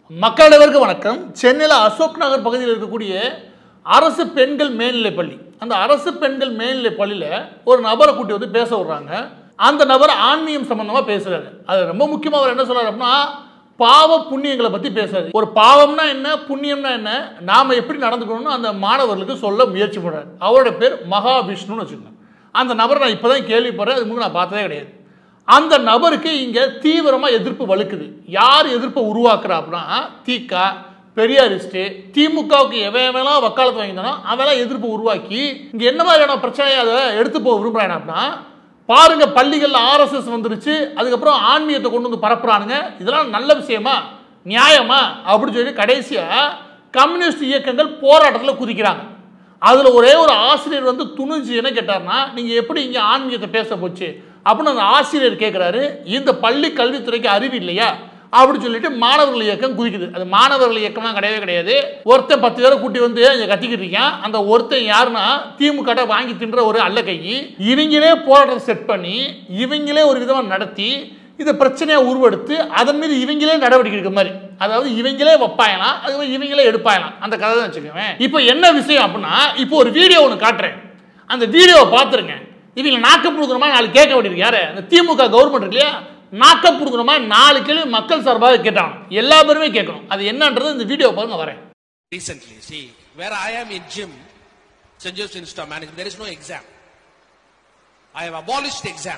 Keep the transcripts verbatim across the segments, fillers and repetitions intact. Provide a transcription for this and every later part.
மக்களவருக்கு வணக்கம். சென்னையில் அசோக் நகர் பகுதியில் இருக்கக்கூடிய அரசு பெண்கள் மேல்நிலைப் பள்ளி, அந்த அரசு பெண்கள் மேல்நிலைப் பள்ளியில் ஒரு நபரை கூட்டி வந்து பேச விடுறாங்க. அந்த நபர் ஆன்மீகம் சம்பந்தமாக பேசுறாரு. அது ரொம்ப முக்கியமாக அவர் என்ன சொல்றாரு அப்படின்னா, பாவ புண்ணியங்களை பற்றி பேசுறாரு. ஒரு பாவம்னா என்ன, புண்ணியம்னா என்ன, நாம் எப்படி நடந்துக்கணும்னு அந்த மாணவர்களுக்கு சொல்ல முயற்சி பண்ணுறாரு. அவரோட பேர் மகாவிஷ்ணுன்னு வச்சுக்கோங்க. அந்த நபரை நான் இப்போ தான் கேள்விப்படுறேன், அது முன்னாடி நான் பார்த்ததே கிடையாது. அந்த நபருக்கு இங்கே தீவிரமாக எதிர்ப்பு வலுக்குது. யார் எதிர்ப்பை உருவாக்குறா அப்படின்னா, திக, பெரியாரிஸ்ட்டு, திமுகவுக்கு எவெல்லாம் வக்காலத்து வாங்கினானோ அவெல்லாம் எதிர்ப்பு உருவாக்கி இங்கே என்ன மாதிரியான பிரச்சனையை அதை எடுத்து போக விரும்புகிறாங்க அப்படின்னா, பாருங்க பள்ளிகளில் ஆர்எஸ்எஸ் வந்துருச்சு, அதுக்கப்புறம் ஆன்மீகத்தை கொண்டு வந்து பரப்புறானுங்க, இதெல்லாம் நல்ல விஷயமா, நியாயமா அப்படின்னு சொல்லி கடைசியாக கம்யூனிஸ்ட் இயக்கங்கள் போராட்டத்தில் குதிக்கிறாங்க. அதில் ஒரே ஒரு ஆசிரியர் வந்து துணிஞ்சு என்ன கேட்டார்னா, நீங்கள் எப்படி இங்கே ஆன்மீகத்தை பேச போச்சு அப்படின்னு அந்த ஆசிரியர் கேட்குறாரு. இந்த பள்ளி கல்வித்துறைக்கு அறிவு இல்லையா அப்படின்னு சொல்லிட்டு மாணவர்கள் இயக்கம் குதிக்குது. அது மாணவர்கள் இயக்கம்லாம் கிடையவே கிடையாது. ஒருத்தன் பத்து பேரை கூட்டி வந்து இங்கே கத்திக்கிட்டு இருக்கான். அந்த ஒருத்தன் யாருன்னா திமுக வாங்கி தின்ற ஒரு அல்ல கை. இவங்களே போராட்டத்தை செட் பண்ணி இவங்களே ஒரு விதமாக நடத்தி இதை பிரச்சனையாக உருவெடுத்து அதன் மீது இவங்களே நடவடிக்கை எடுக்கிற மாதிரி, அதாவது இவங்களே வைப்பாயலாம், அது இவங்களே எடுப்பாயலாம், அந்த கதை தான் வச்சுக்கோங்க. இப்போ என்ன விஷயம் அப்படின்னா, இப்போ ஒரு வீடியோ ஒன்று காட்டுறேன், அந்த வீடியோவை பார்த்துருங்க. இவங்க நாக்கம் கொடுக்குற மாதிரி நாலு கேட்க வேண்டியிருக்கு. யாரு? அந்த திமுக கவர்மெண்ட் இருக்கு இல்லையா, நாக்கம் கொடுக்குற மாதிரி நாலு கேள்வி மக்கள் சார்பாக கேட்டாங்க. எல்லா பேருமே கேட்கணும். அது என்னன்றது இந்த வீடியோ பாருங்க. வரேன். Recently, see, where I am in gym, Saint Joseph's Institute of Management, there is no exam. I have abolished the exam.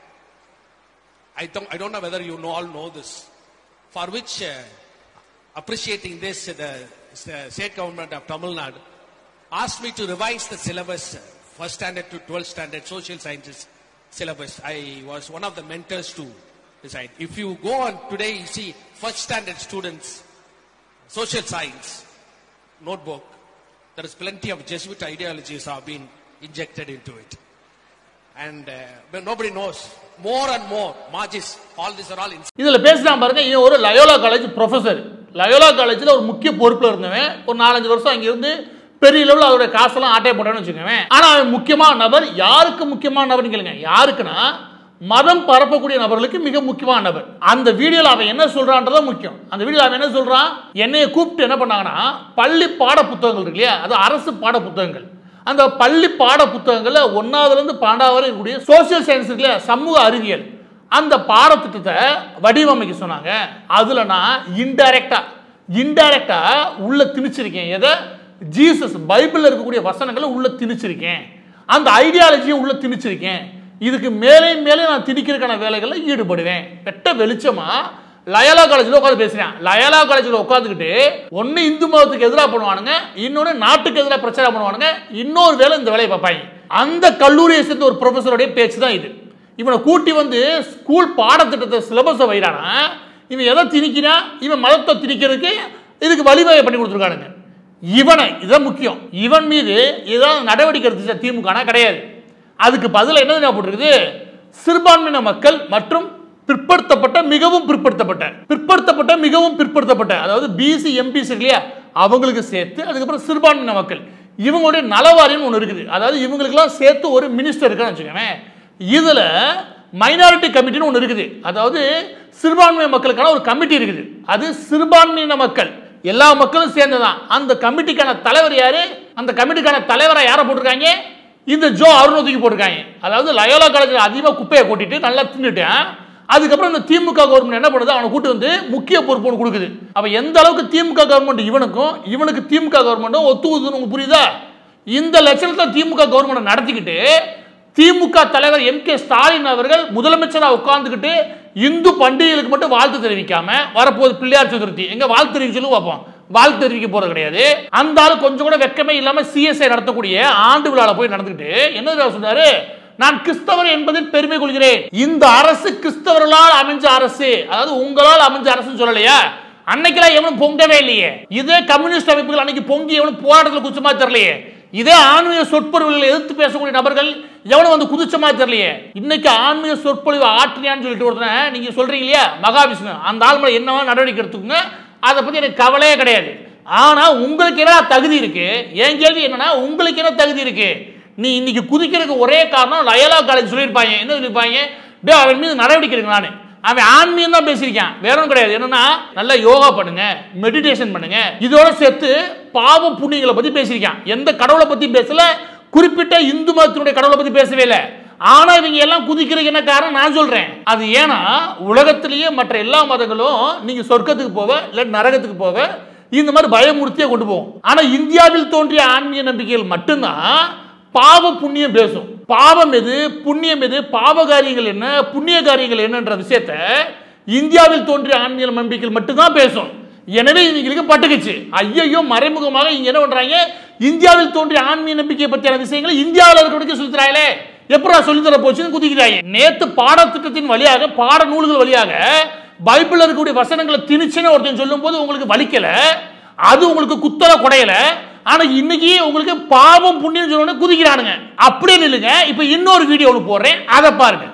I don't, I don't know whether you know, all know this. For which, uh, appreciating this, uh, the, the state government of Tamil Nadu asked me to revise the syllabus, uh, first standard to twelfth standard social sciences syllabus. I was one of the mentors to decide. If you go on today, you see first standard students, social science notebook, there is plenty of Jesuit ideologies have been injected into it. And uh, but nobody knows. More and more, Margis, all these are all in. இதில் பேசுகிறான் பாருங்க. இவன் ஒரு Loyola college professor. Loyola காலேஜில் ஒரு முக்கிய பொறுப்பில் இருந்தவன். ஒரு நாலஞ்சு வருஷம் அங்கே இருந்து பெரிய லெவலில் அதோட காசெல்லாம் ஆட்டை போட்டான்னு வச்சுக்கோங்க. ஆனால் அவன் முக்கியமான நபர். யாருக்கு முக்கியமான நபர்னு கேளுங்க. யாருக்குன்னா, மதம் பரப்பக்கூடிய நபர்களுக்கு மிக முக்கியமான நபர். அந்த வீடியோவில் அவன் என்ன சொல்றான்றதா முக்கியம். அந்த வீடியோவில் அவன் என்ன சொல்றான், என்னைய கூப்பிட்டு என்ன பண்ணாங்கன்னா, பள்ளி பாட புத்தகங்கள் இருக்கு இல்லையா, அது அரசு பாட புத்தகங்கள், அந்த பள்ளி பாட புத்தகங்களில் ஒன்னாவதுலேருந்து பன்னெண்டாவது வரை இருக்கக்கூடிய சோசியல் சயின்ஸ் இருக்குல்ல, சமூக அறிவியல், அந்த பாடத்திட்டத்தை வடிவமைக்க சொன்னாங்க. அதில் நான் இன்டைரக்டா இன்டைரக்டா உள்ள திணிச்சிருக்கேன். எதை? ஜீசஸ் பைபிளில் இருக்கக்கூடிய வசனங்களை உள்ள திணிச்சிருக்கேன். அந்த ஐடியாலஜியை உள்ள திணிச்சிருக்கேன். இதுக்கு மேலே மேலே நான் திணிக்கிறதுக்கான வேலைகளில் ஈடுபடுவேன். வெட்ட வெளிச்சமா லயோலா காலேஜில் உட்காந்து பேசுறேன். லயோலா காலேஜில் உட்காந்துக்கிட்டு ஒன்று இந்து மதத்துக்கு எதிராக பண்ணுவானுங்க, இன்னொன்று நாட்டுக்கு எதிராக பிரச்சாரம் பண்ணுவானுங்க, இன்னொரு வேலை இந்த வேலையை பார்ப்பாங்க. அந்த கல்லூரியை சேர்ந்த ஒரு ப்ரொஃபஸருடைய பேச்சு தான் இது. இவனை கூட்டி வந்து ஸ்கூல் பாடத்திட்டத்தை சிலபஸை வைறானா, இவன் எதை திணிக்கிறான், இவன் மதத்தை திணிக்கிறதுக்கு இதுக்கு வழிவகை பண்ணி கொடுத்துருக்கானுங்க. இவனை இதான் முக்கியம். இவன் மீது ஏதாவது நடவடிக்கை எடுத்துச்சா திமுக? கிடையாது. அதுக்கு பதில் என்ன ஞாபகப்படுறது, சிறுபான்மையின மக்கள் மற்றும் பிற்படுத்தப்பட்ட மிகவும் பிற்படுத்தப்பட்ட பிற்படுத்தப்பட்ட மிகவும் பிற்படுத்தப்பட்ட அதாவது பிசி எம்பிசி இல்லையா, அவங்களுக்கு சேர்த்து, அதுக்கப்புறம் சிறுபான்மையின மக்கள், இவங்களுடைய நலவாரியம் ஒன்று இருக்குது. அதாவது இவங்களுக்கெல்லாம் சேர்த்து ஒரு மினிஸ்டர் இருக்கான்னு வச்சுக்கோங்க. இதில் மைனாரிட்டி கமிட்டின்னு ஒன்று இருக்குது. அதாவது சிறுபான்மை மக்களுக்கான ஒரு கமிட்டி இருக்குது. அது சிறுபான்மையின மக்கள் எல்லா மக்களும் சேர்ந்துதான். அந்த கமிட்டிக்கான தலைவர் யாரு? அந்த கமிட்டிக்கான தலைவரை யாரை போட்டிருக்காங்க? இந்த ஜோ அருணோதிக்கு போட்டிருக்காங்க. அதாவது லயோலா காலேஜில் அதிகமாக குப்பையை கொட்டிட்டு நல்லா தின்னுட்டேன். அதுக்கப்புறம் இந்த திமுக கவர்மெண்ட் என்ன பண்ணுது, அவனை கூட்டு வந்து முக்கிய பொறுப்பு ஒன்று கொடுக்குது. அப்போ எந்த அளவுக்கு திமுக கவர்மெண்ட் இவனுக்கும் இவனுக்கு திமுக கவர்மெண்ட்டும் ஒத்துக்குதுன்னு உங்களுக்கு புரியுதா? இந்த லட்சணத்தில் திமுக கவர்மெண்ட் நடத்திக்கிட்டு திமுக தலைவர் எம் கே ஸ்டாலின் அவர்கள் முதலமைச்சராக உட்கார்ந்துக்கிட்டு இந்து பண்டிகைகளுக்கு மட்டும் வாழ்த்து தெரிவிக்காம வரப்போது பிள்ளையார் சதுர்த்தி எங்க வாழ்த்து தெரிவிக்க சொல்லி பார்ப்போம். வாழ்த்து தெரிவிக்க போறது கிடையாது. அந்த ஆளு கொஞ்சம் கூட வெக்கமே இல்லாம சிஎஸ்ஐ நடத்தக்கூடிய ஆண்டு விழாவில் போய் நடந்துக்கிட்டு என்ன சொன்னாரு, நான் கிறிஸ்தவர் என்பதில் பெருமை கொள்கிறேன். இந்த அரசு கிறிஸ்தவர்களால் அமைஞ்ச அரசு, அதாவது உங்களால் அமைஞ்ச அரசு சொல்லலையா? அன்னைக்கெல்லாம் எவனும் பொங்கவே இல்லையே. இதே கம்யூனிஸ்ட் அமைப்புகள் அன்னைக்கு பொங்கி எவனும் போராட்டத்தில் குச்சமா தெரியலையே. இதே ஆன்மீக சொற்பொழிவுகளை எதிர்த்து பேசக்கூடிய நபர்கள் எவனும் வந்து குதிச்சமா தெரியலையே. இன்னைக்கு ஆன்மீக சொற்பொழிவு ஆற்றியான்னு சொல்லிட்டு ஒருத்தனை நீங்க சொல்றீங்க இல்லையா, மகாவிஷ்ணு, அந்த ஆள் மேல என்னவா நடவடிக்கை எடுத்துக்கோங்க, அதை பத்தி எனக்கு கவலையே கிடையாது. ஆனா உங்களுக்கு என்ன தகுதி இருக்கு? என் கேள்வி என்னன்னா, உங்களுக்கு என்ன தகுதி இருக்கு? நீ இன்னைக்கு குதிக்கிறதுக்கு ஒரே காரணம் லயோலா காலேஜ் சொல்லியிருப்பாங்க. என்ன சொல்லியிருப்பாங்க, அவன் மீது நடவடிக்கை எடுக்கலான்னு. அவன் ஆன்மீகம் தான் பேசியிருக்கான், வேற ஒன்றும் கிடையாது. என்னன்னா நல்லா யோகா பண்ணுங்க, மெடிடேஷன் பண்ணுங்க, இதோட சேர்த்து பாவ புண்ணியங்களை பத்தி பேசியிருக்கான். எந்த கடவுளை பத்தி பேசல, குறிப்பிட்ட இந்து மதத்தினுடைய கடவுளை பத்தி பேசவே இல்லை. ஆனா இவங்க எல்லாம் குதிக்கிறதுக்கு என்ன காரணம் நான் சொல்றேன். அது ஏன்னா உலகத்திலேயே மற்ற எல்லா மதங்களும் நீங்க சொர்க்கத்துக்கு போவ இல்ல நரகத்துக்கு போவ இந்த மாதிரி பயமுறுத்தியே கொண்டு போகும். ஆனா இந்தியாவில் தோன்றிய ஆன்மீக நம்பிக்கைகள் மட்டும்தான் பாவ புண்ணியம் பேசும். பாவம் எது புண்ணியம் எது, பாவ காரியங்கள் என்ன புண்ணிய காரியங்கள் என்னன்ற விஷயத்த இந்தியாவில் தோன்றிய ஆன்மீக நம்பிக்கைகள் மட்டும்தான் பேசும். எனவே இவங்களுக்கு பட்டுக்குச்சு. ஐயோ மறைமுகமாக இங்க என்ன பண்றாங்க, இந்தியாவில் தோன்றிய ஆன்மீக நம்பிக்கை பற்றியான விஷயங்களை இந்தியாவில் இருக்கிறவங்க சொல்லித்தராங்களே, எப்படா சொல்லித்தர போச்சுன்னு குதிக்கிறாங்க. நேத்து பாடத்திட்டத்தின் வழியாக பாட நூல்கள் வழியாக பைபிள் இருக்கக்கூடிய வசனங்களை திணிச்சுன்னு ஒருத்தன் சொல்லும் போது உங்களுக்கு வலிக்கல, அது உங்களுக்கு குத்தல குடையல. ஆனா இன்னைக்கு உங்களுக்கு பாவம் புண்ணியம் சொல்லணும் குதிக்கிறானுங்க. அப்படியே நில்லுங்க. இப்ப இன்னொரு வீடியோ ஒன்று போடுறேன், அதை பாருங்க.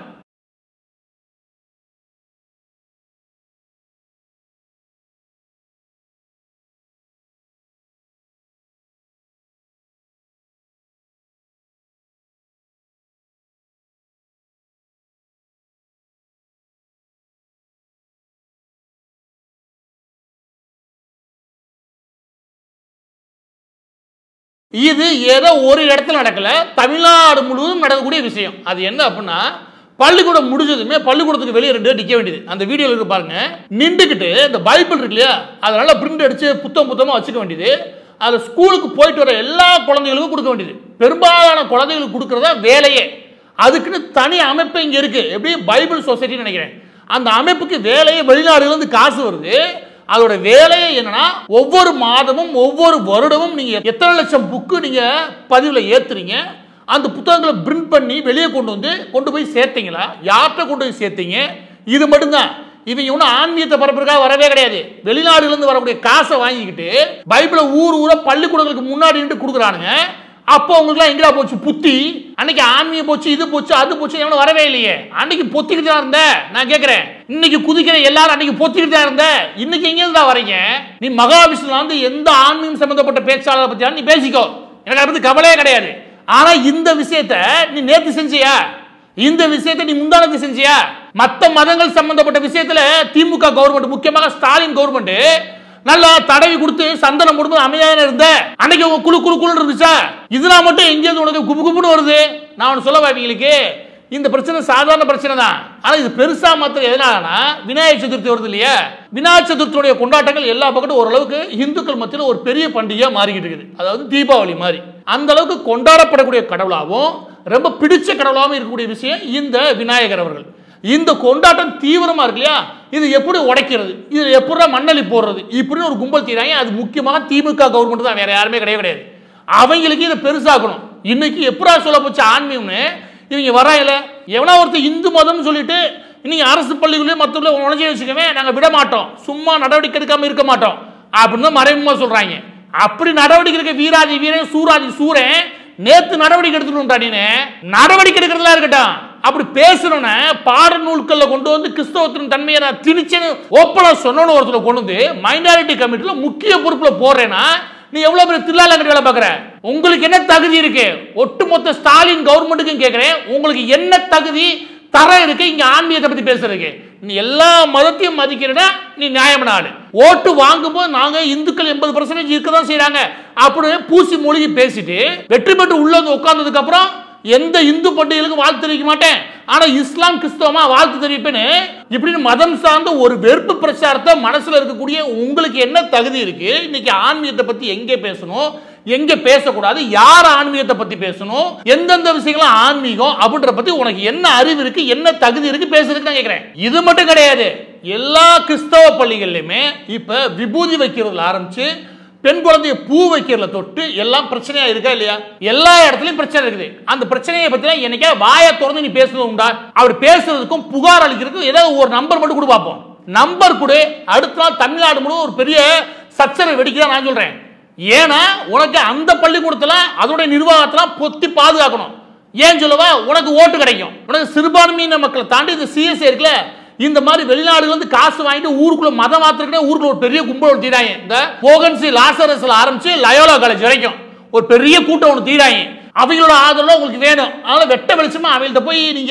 இது ஏதோ ஒரு இடத்துல நடக்கல, தமிழ்நாடு முழுவதும் நடக்கக்கூடிய விஷயம். அது என்ன அப்படின்னா, பள்ளிக்கூடம் முடிஞ்சதுமே பள்ளிக்கூடத்துக்கு வெளியே ரெண்டு நிற்க வேண்டியது. அந்த வீடியோவில் இருக்கு பாருங்க, நின்றுக்கிட்டு இந்த பைபிள் இருக்கு இல்லையா, அதனால பிரிண்ட் அடிச்சு புத்தம் புத்தமாக வச்சுக்க வேண்டியது. அதை ஸ்கூலுக்கு போயிட்டு வர எல்லா குழந்தைகளுக்கும் கொடுக்க வேண்டியது. பெரும்பாலான குழந்தைகளுக்கு கொடுக்கறதா வேலையே. அதுக்குன்னு தனி அமைப்பு இங்கே இருக்கு, எப்படி பைபிள் சொசைட்டின்னு நினைக்கிறேன். அந்த அமைப்புக்கு வேலையே வெளிநாடுலேருந்து காசு வருது. அதோட வேலையை என்னன்னா, ஒவ்வொரு மாதமும் ஒவ்வொரு வருடமும் நீங்க எத்தனை லட்சம் புக்கு நீங்க பதிவில் ஏத்துறீங்க, அந்த புத்தகங்களை பிரிண்ட் பண்ணி வெளியே கொண்டு வந்து கொண்டு போய் சேர்த்தீங்களா, யார்கிட்ட கொண்டு போய் சேர்த்தீங்க, இது மட்டும்தான். இவங்க ஒன்றும் ஆன்மீகத்தை பரப்புறதுக்காக வரவே கிடையாது. வெளிநாடுலேருந்து வரக்கூடிய காசை வாங்கிக்கிட்டு பைபிளை ஊர் ஊரா பள்ளிக்கூடங்களுக்கு முன்னாடி நின்று கொடுக்குறானுங்க. அப்போ உங்களுக்குலாம் எங்கடா போச்சு புத்தி? அன்னைக்கு ஆன்மீகம் போச்சு, இது போச்சு, அது போச்சு, எவனும் வரவே இல்லையே. அன்னைக்கு பொத்திக்கிட்டு தான் இருந்த. நான் கேட்கிறேன், இன்னைக்கு குதிக்கிற எல்லாரும் அன்னைக்கு பொத்திக்கிட்டு தான் இருந்த, இன்னைக்கு எங்க இருந்தா வரீங்க? நீ மகாவிஷ்ணுல வந்து எந்த ஆன்மீகம் சம்பந்தப்பட்ட பேச்சாளரை பத்தி நீ பேசிக்கோ, எனக்கு அதை பத்தி கவலையே கிடையாது. ஆனா இந்த விஷயத்த நீ நேத்து செஞ்சியா? இந்த விஷயத்தை நீ முந்தானத்து செஞ்சியா? மற்ற மதங்கள் சம்பந்தப்பட்ட விஷயத்துல திமுக கவர்மெண்ட், முக்கியமாக ஸ்டாலின் கவர்மெண்ட் நல்லா தடவி கொடுத்து சந்தனம் கொடுத்து அமைதியாக இருந்த அன்னைக்கு உங்க குழு குழு குழு இருந்துச்சா? இதெல்லாம் மட்டும் எங்கேயிருந்து உனக்கு குபு குபுன்னு வருது? நான் ஒன்று சொல்ல வாய்ப்பீங்களுக்கு, இந்த பிரச்சனை சாதாரண பிரச்சனை தான். ஆனா இது பெருசா மாத்திரம் எதனாலனா, விநாயகர் சதுர்த்தி வருது இல்லையா, விநாயகர் சதுர்த்தியுடைய கொண்டாட்டங்கள் எல்லா பக்கமும் ஓரளவுக்கு இந்துக்கள் மத்தியில் ஒரு பெரிய பண்டிகையா மாறிக்கிட்டு இருக்குது. அதாவது தீபாவளி மாதிரி அந்த அளவுக்கு கொண்டாடப்படக்கூடிய கடவுளாகவும் ரொம்ப பிடிச்ச கடவுளாகவும் இருக்கக்கூடிய விஷயம் இந்த விநாயகர் அவர்கள். இந்த கொண்டாட்டம் தீவிரமா இருக்கு இல்லையா, இது எப்படி உடைக்கிறது, இது எப்படி மண்ணலி போடுறது, இப்படின்னு ஒரு கும்பல் தீராங்க. அது முக்கியமாக திமுக கவர்மெண்ட் தான், வேற யாருமே கிடையவே கிடையாது. அவங்களுக்கு இதை பெருசாக்கணும். இன்னைக்கு எப்படா சொல்ல போச்சு ஆன்மீகம்னு இவங்க வராயில, எவனா ஒருத்தர் இந்து மதம்னு சொல்லிட்டு இன்னைக்கு அரசு பள்ளிகளே மற்ற உணர்ச்சி வச்சுக்கவே நாங்கள் விட மாட்டோம், சும்மா நடவடிக்கை எடுக்காம இருக்க மாட்டோம் அப்படின்னு தான் மறைமுகமா சொல்றாங்க. அப்படி நடவடிக்கை எடுக்க வீராதி வீரன் சூராதி சூரன் நேத்து நடவடிக்கை எடுத்துட்டு நடவடிக்கை எடுக்கிறதுலாம் இருக்கட்டும், அப்படி பேசணும்னா பாட நூல்கள்ல கொண்டு வந்து கிறிஸ்தவத்தின் தன்மையை நான் திணிச்சேன்னு ஓப்பனா சொன்னோன்னு ஒருத்தர் கொண்டு வந்து மைனாரிட்டி கமிட்டில முக்கிய பொறுப்புல போடுறேன்னா நீ எவ்வளவு பெரிய தில்லால கட்டி வேலை பார்க்குற? உங்களுக்கு என்ன தகுதி இருக்கு? ஒட்டுமொத்த ஸ்டாலின் கவர்மெண்ட்டுக்கும் கேட்கிறேன், உங்களுக்கு என்ன தகுதி தரம் இருக்கு இங்க ஆன்மீகத்தை பத்தி பேசுறதுக்கு? நீ எல்லா மதத்தையும் மதிக்கிறனா நீ நியாயமான ஆளு. ஓட்டு வாங்கும் போது நாங்க இந்துக்கள் எண்பது பர்சன்டேஜ் இருக்கதான் செய்யறாங்க அப்படின்னு பூசி மொழிகி பேசிட்டு வெற்றி பெற்று உள்ள வந்து உட்கார்ந்ததுக்கு அப்புறம் எந்த இந்து பண்டிகைகளுக்கும் வாழ்த்து தெரிவிக்க மாட்டேன், ஆனா இஸ்லாம் கிறிஸ்தவமா வாழ்த்து தெரிவிப்பேன்னு இப்படின்னு மதம் சார்ந்த ஒரு வெறுப்பு பிரச்சாரத்தை மனசுல இருக்கக்கூடிய உங்களுக்கு என்ன தகுதி இருக்கு? இன்னைக்கு ஆன்மீகத்தை பத்தி எங்க பேசணும், எங்க பேசக்கூடாது, யார் ஆன்மீகத்தை பத்தி பேசணும், எந்தெந்த விஷயங்களும் ஆன்மீகம் அப்படின்ற பத்தி உனக்கு என்ன அறிவு இருக்கு, என்ன தகுதி இருக்கு பேசுறதுக்கு நான் கேட்கிறேன். இது மட்டும் கிடையாது, எல்லா கிறிஸ்தவ பள்ளிகள்லயுமே இப்ப விபூதி வைக்கிறதுல ஆரம்பிச்சு பெண் குழந்தைய பூ வைக்கிறதுல தொட்டு எல்லாம் பிரச்சனையா இருக்கா இல்லையா? எல்லா இடத்துலயும் பிரச்சனை இருக்குது. அந்த பிரச்சனையை பத்தி என்னைக்கா வாயை திறந்து நீ பேசுறது உண்டா? அப்படி பேசுறதுக்கும் புகார் அளிக்கிறதுக்கும் ஏதாவது ஒரு நம்பர் மட்டும் கூட பார்ப்போம். நம்பர் கூட அடுத்த நாள் தமிழ்நாடு முழுவதும் ஒரு பெரிய சச்சரவை வெடிக்கிறதா நான் சொல்றேன். ஏன்னா உனக்கு அந்த பள்ளிக்கூடத்துல அதோட நிர்வாகத்துல பொத்தி பாதுகாக்கணும். ஏன் சொல்லவா? உனக்கு ஓட்டு கிடைக்கும். உனக்கு சிறுபான்மையின மக்களை தாண்டி இந்த சிஎஸ்ஐ இருக்குல்ல, இந்த மாதிரி வெளிநாடுகள் வந்து காசு வாங்கிட்டு ஊருக்குள்ள மதம் மாத்திரக்கே ஊருக்குள்ள ஒரு பெரிய கும்பல் ஒன்று தீராங்க. இந்த போகன்சி லாசரஸ்ல ஆரம்பிச்சு லயோலா காலேஜ் வரைக்கும் ஒரு பெரிய கூட்டம் ஒன்று தீராங்க. அவங்களோட ஆதரவு உங்களுக்கு வேணும். அதனால வெட்ட வெளிச்சமா அவங்கள்ட்ட போய் நீங்க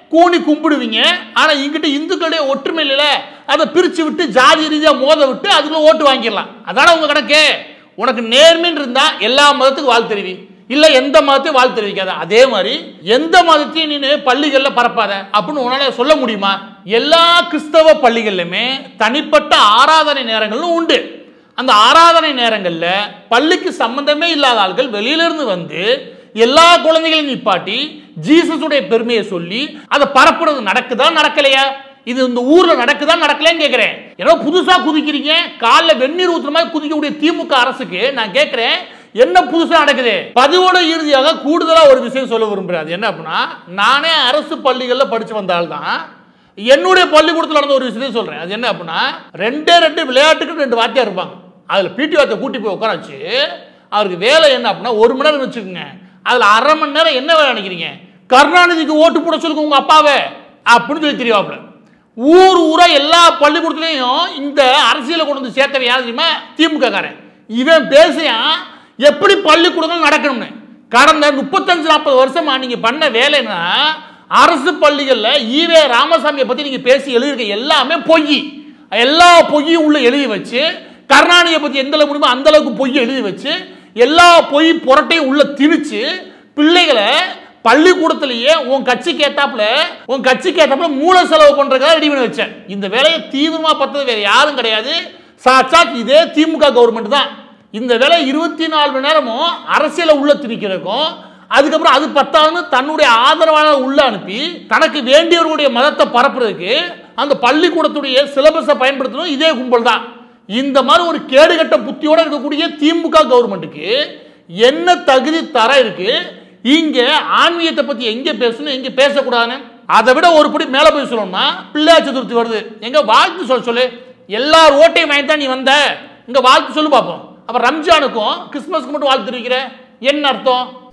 கூணி கும்பிடுவீங்க. ஆனா இங்கிட்ட இந்துக்களுடைய ஒற்றுமை இல்ல, அதை பிரிச்சு விட்டு ஜாதி ரீதியா மோத விட்டு அதுக்குள்ள ஓட்டு வாங்கிடலாம். அதான உங்க கணக்கு. உனக்கு நேர்மைன்னு இருந்தா எல்லா மதத்துக்கும் வாழ்த்து தெரிவி, இல்ல எந்த மதத்தையும் வாழ்த்து தெரிவிக்காத. அதே மாதிரி எந்த மதத்தையும் நீ பள்ளிகள்ல பரப்பாத அப்படின்னு உன்னால சொல்ல முடியுமா? எல்லா கிறிஸ்தவ பள்ளிகள்லுமே தனிப்பட்ட ஆராதனை நேரங்களும் உண்டு. அந்த ஆராதனை நேரங்கள்ல பள்ளிக்கு சம்பந்தமே இல்லாத ஆட்கள் வெளியில இருந்து வந்து எல்லா குழந்தைகளையும் நிப்பாட்டி ஜீசஸுடைய பெருமையை சொல்லி அதை பரப்புறது நடக்குதா நடக்கலையா? இது இந்த ஊர்ல நடக்குதா நடக்கலன்னு கேட்கிறேன். ஏன்னா புதுசா குதிக்கிறீங்க, காலில் வெந்நீர் ஊத்துற மாதிரி குதிக்கக்கூடிய திமுக அரசுக்கு நான் கேட்கிறேன், என்ன புதுசா நடக்குது? பதிவோட இறுதியாக கூடுதலா ஒரு விஷயம் சொல்ல விரும்புறேன். அது என்ன அப்படின்னா, நானே அரசு பள்ளிகள்ல படிச்சு வந்தால் தான் என்னுடைய பள்ளிக்கூடத்தில் நடந்த ஒரு விஷயத்தையும் சொல்றேன். அது என்ன அப்படின்னா, ரெண்டே ரெண்டு விளையாட்டுக்கு ரெண்டு வாத்தியார் இருப்பாங்க. அதுல பிடி வார்த்தை கூட்டி போய் உட்கார வச்சு அவருக்கு வேலை என்ன அப்படின்னா, ஒரு மணி நேரம் வச்சுக்கோங்க, அதுல அரை மணி நேரம் என்ன வேலை நினைக்கிறீங்க, கருணாநிதிக்கு ஓட்டு போட சொல்லுங்க உங்க அப்பாவை அப்படின்னு சொல்லி தெரியாப்புல. ஊர் ஊரா எல்லா பள்ளிக்கூடத்துலையும் இந்த அரசியலை கொண்டு வந்து சேர்த்தவன் யாரு தெரியுமா? திமுக காரன். இவன் பேசியான் எப்படி பள்ளிக்கூடங்கள் நடக்கணும்னு. கடந்த முப்பத்தஞ்சு நாற்பது வருஷமா நீங்க பண்ண வேலைன்னா, அரசு பள்ளிகள்ல ஈவே ராமசாமியை பத்தி நீங்க பேசி எழுதிருக்க எல்லாமே பொய். எல்லா பொய்யும் உள்ள எழுதி வச்சு, கருணாநிதியை பத்தி எந்த அளவுக்கு முடியுமோ அந்த அளவுக்கு பொய் எழுதி வச்சு, எல்லா பொய் புரட்டையும் உள்ள திணிச்சு பிள்ளைகளை பள்ளிக்கூடத்திலேயே உன் கட்சி கேட்டாப்புல உன் கட்சி கேட்டாப்புல மூல செலவு பண்றதுக்காக ரெடி பண்ணி வச்சேன். இந்த வேலையை தீவிரமா பார்த்தது வேற யாரும் கிடையாது, சாட்சாத் இதே திமுக கவர்மெண்ட் தான். இந்த வேலை இருபத்தி நாலு மணி நேரமும் அரசியலை உள்ள திணிக்கிறதுக்கும், அதுக்கப்புறம் அது பத்தாதுன்னு தன்னுடைய ஆதரவாளர் உள்ள அனுப்பி தனக்கு வேண்டியவர்களுடைய மதத்தை பரப்புறதுக்கு அந்த பள்ளிக்கூடத்துடைய சிலபஸை பயன்படுத்தணும் இதே கும்பல் தான். இந்த மாதிரி ஒரு கேடுகட்ட புத்தியோட இருக்கக்கூடிய திமுக கவர்மெண்ட்டுக்கு என்ன தகுதி தர இருக்கு? இங்க ஆன்மீகத்தை பத்தி எங்க பேசணும் எங்க பேசக்கூடாதுன்னு. அதை விட ஒரு படி மேல போய் சொல்லணும்னா, பிள்ளையார் சதுர்த்தி வருது, எங்க வாழ்த்து சொல்ல சொல்லு. எல்லார் ஓட்டையும் வாங்கி தான் நீ வந்த, இங்க வாழ்த்து சொல்லு பார்ப்போம். அப்ப ரம்ஜானுக்கும் கிறிஸ்துமஸ்க்கு மட்டும் வாழ்த்து இருக்கிற என்ன அர்த்தம்?